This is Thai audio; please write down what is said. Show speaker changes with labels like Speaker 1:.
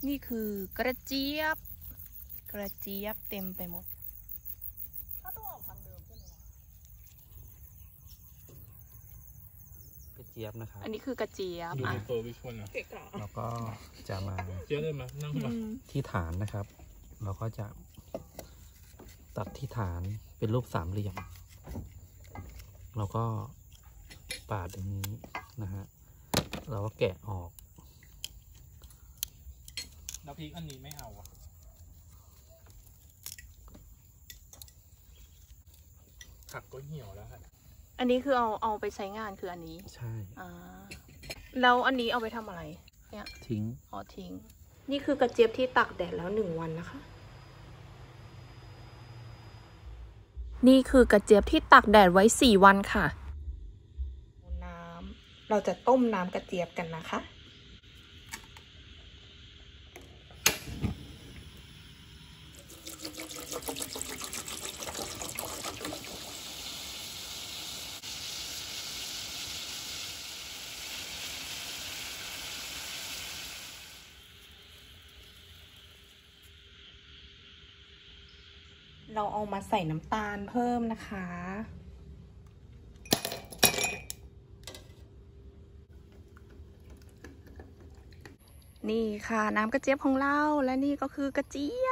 Speaker 1: นี่คือกระเจี๊ยบเต็มไปหมดถ้าต้องออกทางเดิมใช่ไหม
Speaker 2: กระเจี๊ยบนะครับ
Speaker 1: อันนี้คือกระเจี๊ยบ
Speaker 3: ดูในเฟอร์วิชวลนะ
Speaker 2: แล้วก็จะมา
Speaker 3: เจี๊ยบได้ไหมนั่งมา
Speaker 2: ที่ฐานนะครับเราก็จะตัดที่ฐานเป็นรูปสามเหลี่ยมแล้วก็ปาดอย่างนี้นะฮะเราก็แกะออก
Speaker 3: แล้วพริกอันนี้ไม่เอาอ่ะผักก็เหี่ยวแล้วครับ
Speaker 1: อันนี้คือเอาไปใช้งานคืออันนี้
Speaker 2: ใช่
Speaker 1: แล้วอันนี้เอาไปทำอะไรเนี่ย
Speaker 2: ทิ้ง
Speaker 1: ทิ้งนี่คือกระเจี๊ยบที่ตากแดดแล้ว1 วันนะคะนี่คือกระเจี๊ยบที่ตากแดดไว้4 วันค่ะน้ำเราจะต้มน้ำกระเจี๊ยบกันนะคะเราเอามาใส่น้ำตาลเพิ่มนะคะนี่ค่ะน้ำกระเจี๊ยบของเราและนี่ก็คือกระเจี๊ย